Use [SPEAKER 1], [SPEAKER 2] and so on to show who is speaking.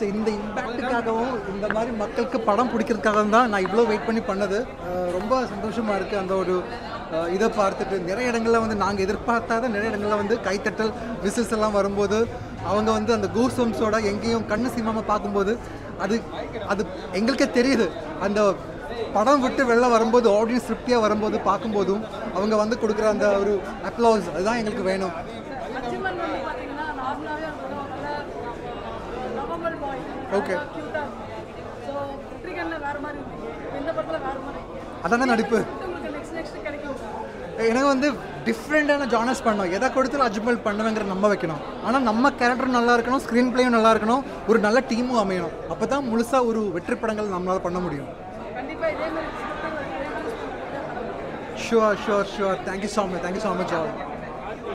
[SPEAKER 1] So இந்த இம்பேக்ட்டுக்காகவும் இந்த மாதிரி மக்களுக்கு படம் பிடிக்கிறதுக்காக தான் நான் இவ்வளோ வெயிட் பண்ணி பண்ணது. ரொம்ப சந்தோஷமாக இருக்குது. அந்த ஒரு இதை பார்த்துட்டு நிறைய இடங்களில் வந்து நாங்கள் எதிர்பார்த்தாத நிறைய இடங்களில் வந்து கைத்தட்டல் விசில்ஸ் எல்லாம் வரும்போது அவங்க வந்து அந்த கூஸ்வம்ஸோட எங்கேயும் கண்ணு சினிமாவை பார்க்கும்போது அது அது எங்களுக்கே தெரியுது. அந்த படம் விட்டு வெளில வரும்போது ஆடியன்ஸ் திருப்தியாக வரும்போது பார்க்கும்போதும் அவங்க வந்து கொடுக்குற அந்த ஒரு அப்ளாஸ் அதுதான் எங்களுக்கு வேணும். ஓகே, அதான் நடிப்பு. எனக்கு வந்து டிஃப்ரெண்டான ஜானர்ஸ் பண்ணோம். எதை கொடுத்தாலும் அஜ்மல் பண்ணுவேங்கிற நம்ப வைக்கணும். ஆனால் நம்ம கேரக்டரும் நல்லா இருக்கணும், ஸ்க்ரீன் பிளேயும் நல்லா இருக்கணும், ஒரு நல்ல டீமும் அமையணும். அப்போ தான் முழுசாக ஒரு வெற்றி படங்கள் நம்மளால் பண்ண முடியும். Sure sure sure. Thank you so much.